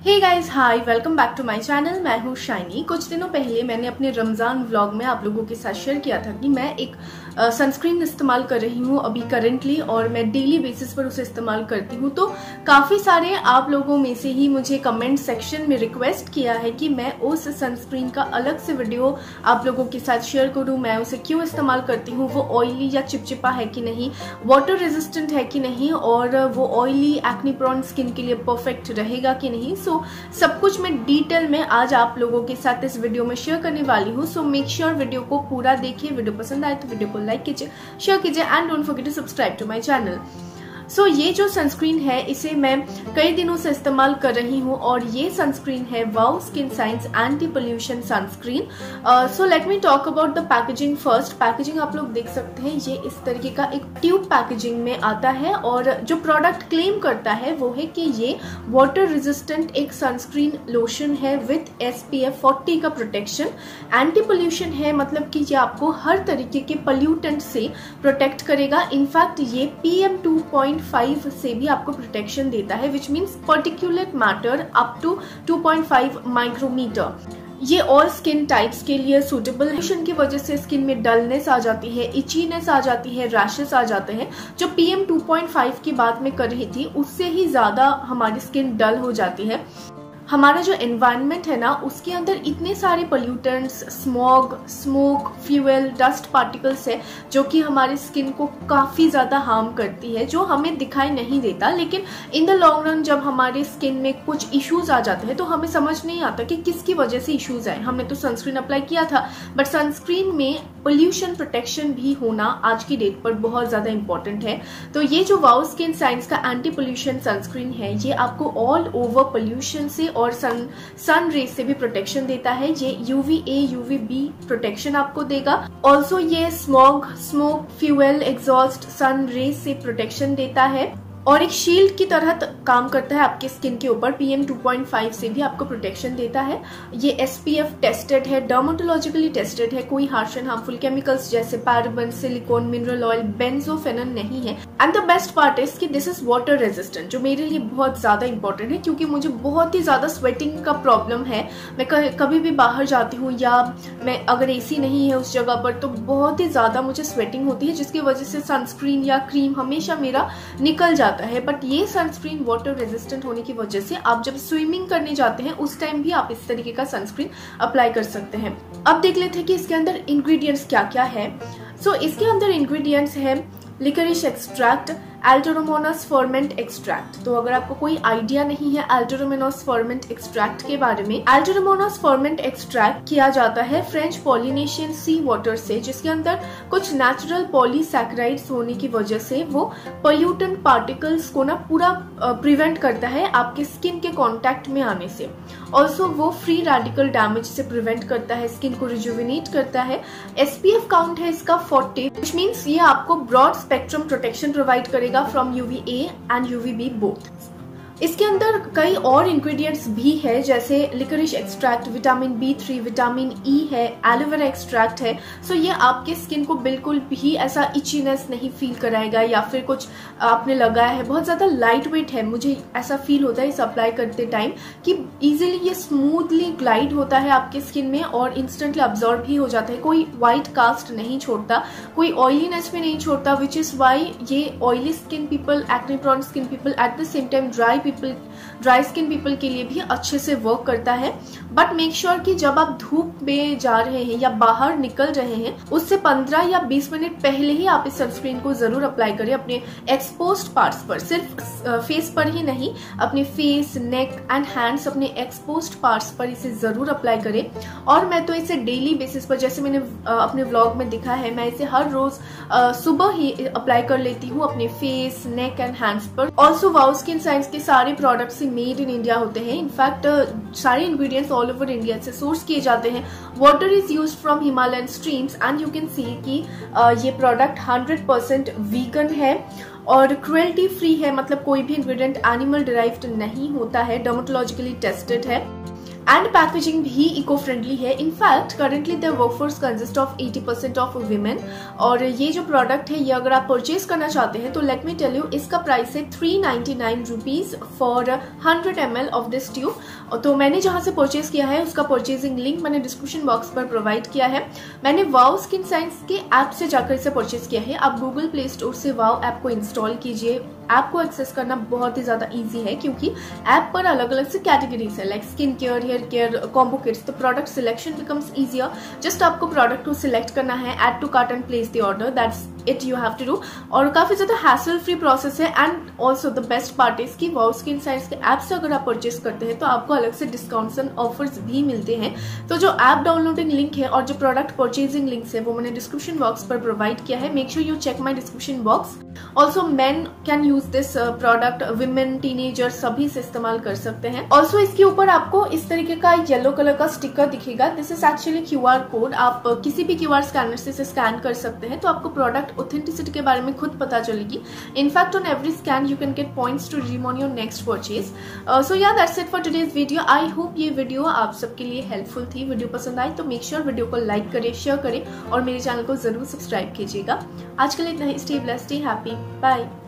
Hey guys, hi, welcome back to my channel. मैं हूँ shiny. कुछ दिनों पहले मैंने अपने रमज़ान व्लॉग में आप लोगों के साथ शेयर किया था कि मैं एक सनस्क्रीन इस्तेमाल कर रही हूँ अभी करंटली, और मैं डेली बेसिस पर उसे इस्तेमाल करती हूँ। तो काफ़ी सारे आप लोगों में से ही मुझे कमेंट सेक्शन में रिक्वेस्ट किया है कि मैं उस सनस्क्रीन का अलग से वीडियो आप लोगों के साथ शेयर करूँ। मैं उसे क्यों इस्तेमाल करती हूँ, वो ऑयली या चिपचिपा है कि नहीं, वाटर रेजिस्टेंट है कि नहीं, और वो ऑयली एक्ने प्रोन स्किन के लिए परफेक्ट रहेगा कि नहीं। सब कुछ मैं डिटेल में आज आप लोगों के साथ इस वीडियो में शेयर करने वाली हूँ। सो मेक श्योर वीडियो को पूरा देखिए। वीडियो पसंद आए तो वीडियो को लाइक कीजिए, शेयर कीजिए and don't forget to subscribe to my channel. So ये जो सनस्क्रीन है इसे मैं कई दिनों से इस्तेमाल कर रही हूँ, और ये सनस्क्रीन है वाओ skin science anti pollution sunscreen. So let me talk about the packaging first. Packaging आप लोग देख सकते हैं, ये इस तरीके का एक ट्यूब पैकेजिंग में आता है, और जो प्रोडक्ट क्लेम करता है वो है कि ये वाटर रेजिस्टेंट एक सनस्क्रीन लोशन है विथ SPF 40 का प्रोटेक्शन। एंटी पोल्यूशन है, मतलब कि ये आपको हर तरीके के पोल्यूटेंट से प्रोटेक्ट करेगा। इनफैक्ट ये PM2.5 से भी आपको प्रोटेक्शन देता है, which means particulate matter up to 2.5 micrometer. ये ऑल स्किन टाइप्स के लिए सूटेबल है। पोल्यूशन की वजह से स्किन में डलनेस आ जाती है, इचीनेस आ जाती है, रैशेस आ जाते हैं। जो PM2.5 की बात मैं कर रही थी उससे ही ज्यादा हमारी स्किन डल हो जाती है। हमारा जो एनवायरनमेंट है ना, उसके अंदर इतने सारे pollutants, smog, smoke, fuel, dust particles है जो कि हमारी स्किन को काफ़ी ज़्यादा हार्म करती है, जो हमें दिखाई नहीं देता। लेकिन इन द लॉन्ग रन जब हमारे स्किन में कुछ इश्यूज आ जाते हैं तो हमें समझ नहीं आता कि किसकी वजह से इश्यूज आए। हमने तो सनस्क्रीन अप्लाई किया था, बट सनस्क्रीन में पोल्यूशन प्रोटेक्शन भी होना आज की डेट पर बहुत ज़्यादा इंपॉर्टेंट है। तो ये जो वाओ स्किन साइंस का एंटी पोल्यूशन सनस्क्रीन है, ये आपको ऑल ओवर पोल्यूशन से और सन रेज से भी प्रोटेक्शन देता है। ये UVA UVB प्रोटेक्शन आपको देगा। ऑल्सो ये smog, smoke, fuel, exhaust, sun rays से प्रोटेक्शन देता है, और एक शील्ड की तरह काम करता है आपके स्किन के ऊपर। PM2.5 से भी आपको प्रोटेक्शन देता है। ये SPF टेस्टेड है, डर्मेटोलॉजिकली टेस्टेड है। कोई हार्श एंड हार्मफुल केमिकल्स जैसे paraben, silicone, mineral oil, benzophenone नहीं है। And the best part is कि दिस इज वाटर रेजिस्टेंट, जो मेरे लिए बहुत ज्यादा इंपॉर्टेंट है, क्योंकि मुझे बहुत ही ज्यादा स्वेटिंग का प्रॉब्लम है। मैं कभी भी बाहर जाती हूँ या मैं अगर AC नहीं है उस जगह पर, तो बहुत ही ज्यादा मुझे स्वेटिंग होती है, जिसकी वजह से सनस्क्रीन या क्रीम हमेशा मेरा निकल जाता है। बट ये सनस्क्रीन वाटर रेजिस्टेंट होने की वजह से आप जब स्विमिंग करने जाते हैं उस टाइम भी आप इस तरीके का सनस्क्रीन अप्लाई कर सकते हैं। अब देख लेते हैं कि इसके अंदर इंग्रेडिएंट्स क्या क्या है। सो इसके अंदर इंग्रेडिएंट्स है liquorice extract, alteromonas ferment extract. तो अगर आपको कोई आइडिया नहीं है एल्टरोमोनस फर्मेंट एक्सट्रैक्ट के बारे में, एल्टरोमोनस फर्मेंट एक्सट्रैक्ट किया जाता है फ्रेंच पॉलिनेशियन सी वाटर से, जिसके अंदर कुछ नेचुरल पॉलीसैकेराइड्स होने की वजह से वो पोल्यूटेंट पार्टिकल्स को ना पूरा प्रिवेंट करता है आपके स्किन के कांटेक्ट में आने से। ऑल्सो वो फ्री रेडिकल डैमेज से प्रिवेंट करता है, स्किन को रिजुविनेट करता है। SPF काउंट है इसका 40, विच मीन्स ये आपको ब्रॉड स्पेक्ट्रम प्रोटेक्शन प्रोवाइड करेगा from UVA and UVB both। इसके अंदर कई और इंग्रेडिएंट्स भी है, जैसे liquorice extract, vitamin B3, vitamin E है, एलोवेरा एक्सट्रैक्ट है। सो ये आपके स्किन को बिल्कुल भी ऐसा इचीनेस नहीं फील कराएगा, या फिर कुछ आपने लगाया है, बहुत ज़्यादा लाइट वेट है। मुझे ऐसा फील होता है इसे अप्लाई करते टाइम कि इजीली ये स्मूथली ग्लाइड होता है आपके स्किन में और इंस्टेंटली अब्जॉर्ब भी हो जाता है। कोई वाइट कास्ट नहीं छोड़ता, कोई ऑयलीनेस भी नहीं छोड़ता, विच इज़ वाई ये oily skin people, acne prone skin people, at the same time dry skin people के लिए भी अच्छे से वर्क करता है। बट मेक श्योर कि जब आप धूप में जा रहे हैं या बाहर निकल रहे हैं, उससे 15 या 20 मिनट पहले ही आप इस सनस्क्रीन को जरूर अप्लाई करें अपने एक्सपोज्ड पार्ट्स पर। सिर्फ फेस पर ही नहीं, अपने फेस, नेक एंड हैंड्स, अपने एक्सपोज्ड पार्ट्स पर इसे जरूर अप्लाई करें। और मैं तो इसे डेली बेसिस पर, जैसे मैंने अपने व्लॉग में दिखा है, मैं इसे हर रोज सुबह ही अप्लाई कर लेती हूँ अपने फेस, नेक एंड हैंड्स पर। ऑल्सो वाओ स्किन साइंस के सारे प्रोडक्ट्स मेड इन इंडिया होते हैं। इनफैक्ट सारे इंग्रेडिएंट्स ऑल ओवर इंडिया से सोर्स किए जाते हैं। Water is used from Himalayan streams, and you can see कि ये प्रोडक्ट 100% वीगन है और क्रुएल्टी फ्री है, मतलब कोई भी इंग्रेडिएंट एनिमल डिराइव्ड नहीं होता है, डर्मेटोलॉजिकली टेस्टेड है। एंड पैकेजिंग भी इको फ्रेंडली है। In fact currently the workforce consist of 80% of women. और ये जो प्रोडक्ट है ये अगर आप परचेज करना चाहते हैं तो लेट मी टेल यू, इसका प्राइस है 399 rupees for 100 ml of this tube. तो मैंने जहां से परचेज किया है उसका परचेजिंग लिंक मैंने डिस्क्रिप्शन बॉक्स पर प्रोवाइड किया है। मैंने वाओ स्किन साइंस के ऐप से जाकर इसे परचेज किया है। आप गूगल प्ले स्टोर से वाओ ऐप को इंस्टॉल कीजिए। ऐप को एक्सेस करना बहुत ही ज्यादा इजी है क्योंकि ऐप पर अलग अलग से कैटेगरीज है, like skin care, hair care, combo kits. तो product selection becomes easier. Just आपको प्रोडक्ट को सिलेक्ट करना है, add to cart and place the order, that's it you have to do. और काफी ज्यादा हैसल फ्री प्रोसेस है। And also the best part is कि वाओ स्किन साइंस के ऐप से अगर आप परचेस करते हैं तो आपको अलग से डिस्काउंट्स एंड ऑफर्स भी मिलते हैं। तो जो ऐप डाउनलोडिंग लिंक है और जो प्रोडक्ट परचेजिंग लिंक्स है वो मैंने डिस्क्रिप्शन बॉक्स पर प्रोवाइड किया है। Make sure you check my description box. Also man can use this product, women, teenager सभी से इस्तेमाल कर सकते हैं। ऑल्सो इसके ऊपर आपको इस तरीके का येलो कलर का स्टिकर दिखेगा। This is actually QR code. आप किसी भी QR स्कैनर से इसे स्कैन कर सकते हैं तो आपको प्रोडक्ट ऑथेंटिसिटी के बारे में खुद पता चलेगी। In fact on every scan you can get points to redeem on your next purchase. So yeah that's it for today's video. I hope ये वीडियो आप सबके लिए हेल्पफुल थी। वीडियो पसंद आई तो मेक श्योर वीडियो को लाइक करें, शेयर करें और मेरे चैनल को जरूर सब्सक्राइब कीजिएगा। आज के लिए इतना ही। Stay blessed, stay happy, bye.